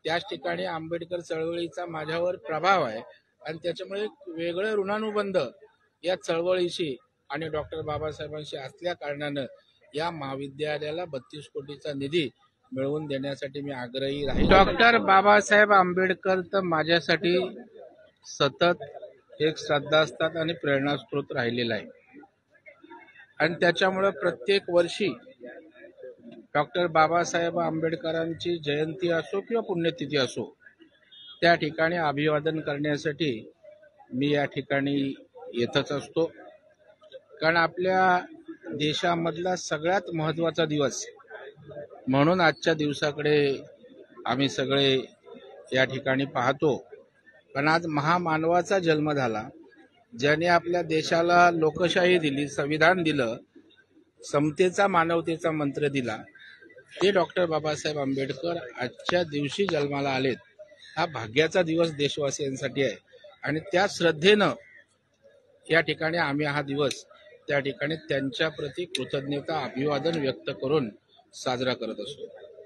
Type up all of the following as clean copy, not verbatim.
त्याच ठिकाणी आंबेडकर चळवळीचा माझ्यावर प्रभाव आहे आणि त्याच्यामुळे एक वेगळं ऋणानुबंध या चळवळीशी आणि डॉक्टर बाबासाहेबांशी असल्या कारणानं या महाविद्यालयाला 32 कोटीचा निधी मिळवून देण्यासाठी मी आग्रही राहील। डॉक्टर बाबासाहेब आंबेडकर तर माझ्यासाठी सतत एक श्रद्धास्थान आणि प्रेरणास्रोत राहिलेला आहे आणि त्याच्यामुळे प्रत्येक वर्षी डॉक्टर बाबासाहेब आंबेडकरांची जयंती असो किंवा पुण्यतिथी असो त्या ठिकाणी अभिवादन करण्यासाठी मी या ठिकाणी येतच असतो। कारण आपल्या देशामधला सगळ्यात महत्त्वाचा दिवस म्हणून आजच्या दिवसाकडे आम्ही सगळे या ठिकाणी पाहतो। कारण आज महामानवाचा जन्म झाला, ज्याने आपल्या देशाला लोकशाही दिली, संविधान दिलं, समतेचा मानवतेचा मंत्र दिला, ते डॉक्टर बाबासाहेब आंबेडकर आजच्या दिवशी जन्माला आलेत। हा भाग्याचा दिवस देशवासियांसाठी आहे आणि त्या श्रद्धेनं या ठिकाणी आम्ही हा दिवस त्या ठिकाणी त्यांच्या प्रती कृतज्ञता अभिवादन व्यक्त करून साजरा करत असतो।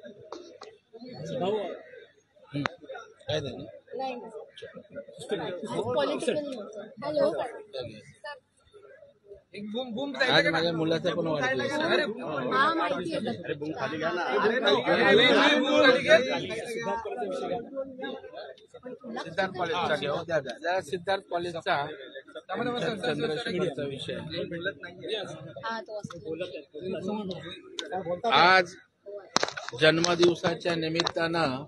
काय झालं? आज माझ्या मुलाचा पण वाढदिवस सिद्धार्थ कॉलेजचा घेऊ द्या। सिद्धार्थ कॉलेजचा चंद्रशेखरचा विषय आज जन्मदिवसाच्या निमित्तानं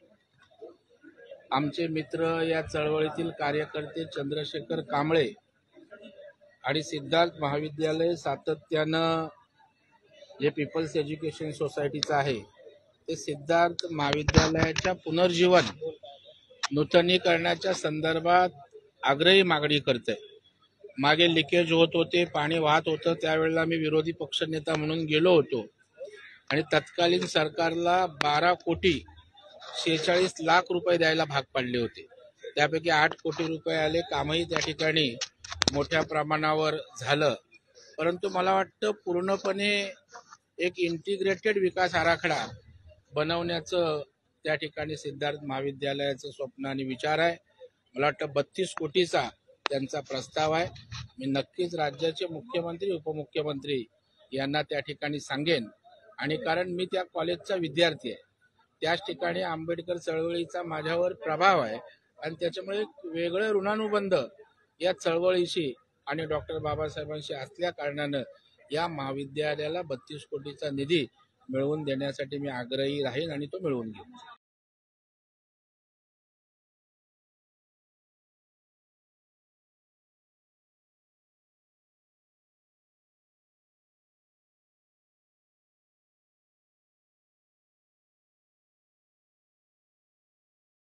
आमचे मित्र या चळवळीतील कार्यकर्ते चंद्रशेखर कांबळे आणि सिद्धार्थ महाविद्यालय सातत्यानं जे पीपल्स एज्युकेशन सोसायटीचं आहे ते सिद्धार्थ महाविद्यालयाच्या पुनर्जीवन नूतनीकरणाच्या संदर्भात आग्रही मागणी करते। मागे लिकेज होत होते, पाणी वाहत होतं, त्यावेळेला मी विरोधी पक्षनेता म्हणून गेलो होतो आणि तत्कालीन सरकारला 12,46,00,000 रुपये द्यायला भाग पाडले होते। त्यापैकी 8 कोटी रुपये आले, कामही त्या ठिकाणी मोठ्या प्रमाणावर झालं। परंतु मला वाटतं पूर्णपणे एक इंटिग्रेटेड विकास आराखडा बनवण्याचं त्या ठिकाणी सिद्धार्थ महाविद्यालयाचं स्वप्न आणि विचार आहे। मला वाटतं 32 कोटीचा त्यांचा प्रस्ताव आहे। मी नक्कीच राज्याचे मुख्यमंत्री उपमुख्यमंत्री यांना त्या ठिकाणी सांगेन आणि कारण मी त्या कॉलेजचा विद्यार्थी आहे, त्याच ठिकाणी आंबेडकर चळवळीचा माझ्यावर प्रभाव आहे आणि त्याच्यामुळे एक वेगळं ऋणानुबंध या चळवळीशी आणि डॉक्टर बाबासाहेबांशी असल्या कारणानं या महाविद्यालयाला 32 कोटीचा निधी मिळवून देण्यासाठी मी आग्रही राहीन आणि तो मिळवून घेईन।